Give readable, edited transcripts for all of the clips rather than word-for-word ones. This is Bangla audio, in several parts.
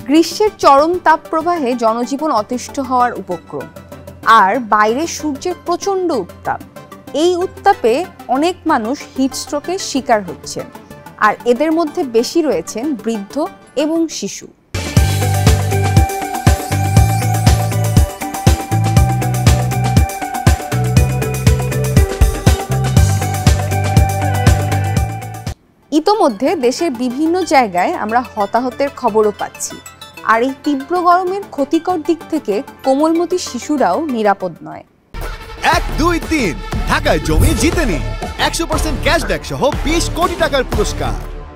গ্রীষ্মের চরম তাপপ্রবাহে জনজীবন অতিষ্ঠ হওয়ার উপক্রম, আর বাইরে সূর্যের প্রচণ্ড উত্তাপ। এই উত্তাপে অনেক মানুষ হিটস্ট্রোকের শিকার হচ্ছেন, আর এদের মধ্যে বেশি রয়েছেন বৃদ্ধ এবং শিশু। ইতোমধ্যে দেশের বিভিন্ন জায়গায় আমরা হতাহতের খবরও পাচ্ছি, আর এই তীব্র গরমের ক্ষতিকর দিক থেকে কোমলমতি শিশুরাও নিরাপদ নয়। 1, 2, 3 ঢাকায় জমি জিতে নিন 100% ক্যাশব্যাক সহ 20 কোটি টাকার পুরস্কার।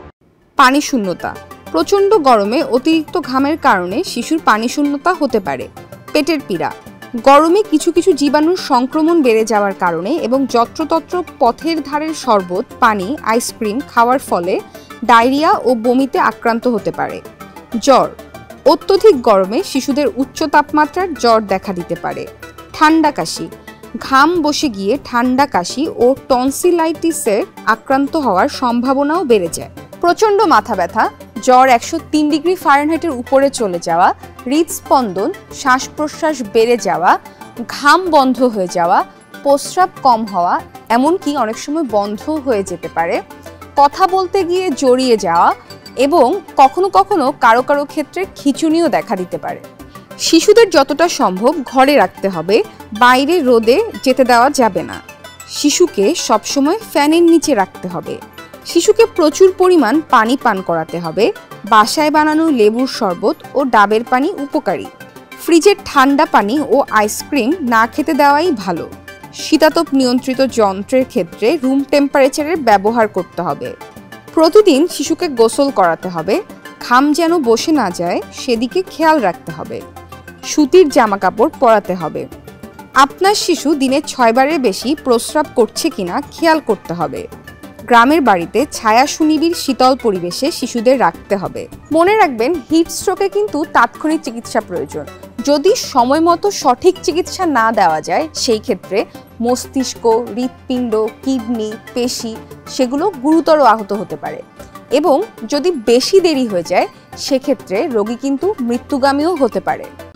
পানি শূন্যতা। প্রচণ্ড গরমে অতিরিক্ত ঘামের কারণে শিশুর পানি শূন্যতা হতে পারে। পেটের পীড়া। গরমে কিছু কিছু জীবাণুর সংক্রমণ বেড়ে যাওয়ার কারণে এবং যত্রতত্র পথের ধারের শরবত, পানি, আইসক্রিম খাওয়ার ফলে ডায়রিয়া ও বমিতে আক্রান্ত হতে পারে। জ্বর। অত্যধিক গরমে শিশুদের উচ্চ তাপমাত্রার জ্বর দেখা দিতে পারে। ঠান্ডা কাশি। ঘাম বসে গিয়ে ঠান্ডা কাশি ও টনসিলাইটিসের আক্রান্ত হওয়ার সম্ভাবনাও বেড়ে যায়। প্রচণ্ড মাথা ব্যথা, জ্বর 103 ডিগ্রি ফারেনহাইটের উপরে চলে যাওয়া, হৃদস্পন্দন, শ্বাস প্রশ্বাস বেড়ে যাওয়া, ঘাম বন্ধ হয়ে যাওয়া, প্রস্রাব কম হওয়া, এমনকি অনেক সময় বন্ধ হয়ে যেতে পারে, কথা বলতে গিয়ে জড়িয়ে যাওয়া এবং কখনো কখনো কারো কারো ক্ষেত্রে খিঁচুনিও দেখা দিতে পারে। শিশুদের যতটা সম্ভব ঘরে রাখতে হবে, বাইরে রোদে যেতে দেওয়া যাবে না। শিশুকে সবসময় ফ্যানের নিচে রাখতে হবে। শিশুকে প্রচুর পরিমাণ পানি পান করাতে হবে। বাসায় বানানো লেবুর শরবত ও ডাবের পানি উপকারী। ফ্রিজের ঠান্ডা পানি ও আইসক্রিম না খেতে দেওয়াই ভালো। শীতাতপ নিয়ন্ত্রিত যন্ত্রের ক্ষেত্রে রুম টেম্পারেচারের ব্যবহার করতে হবে। প্রতিদিন শিশুকে গোসল করাতে হবে। ঘাম যেন বসে না যায় সেদিকে খেয়াল রাখতে হবে। সুতির জামাকাপড় পরাতে হবে। আপনার শিশু দিনে 6 বারের বেশি প্রস্রাব করছে কিনা খেয়াল করতে হবে। গ্রামের বাড়িতে ছায়া সুনিবিড় শীতল পরিবেশে শিশুদের রাখতে হবে। মনে রাখবেন, হিটস্ট্রোকে কিন্তু তাৎক্ষণিক চিকিৎসা প্রয়োজন। যদি সময় মতো সঠিক চিকিৎসা না দেওয়া যায়, সেই ক্ষেত্রে মস্তিষ্ক, হৃৎপিণ্ড, কিডনি, পেশি সেগুলো গুরুতর আহত হতে পারে এবং যদি বেশি দেরি হয়ে যায় সেক্ষেত্রে রোগী কিন্তু মৃত্যুগামীও হতে পারে।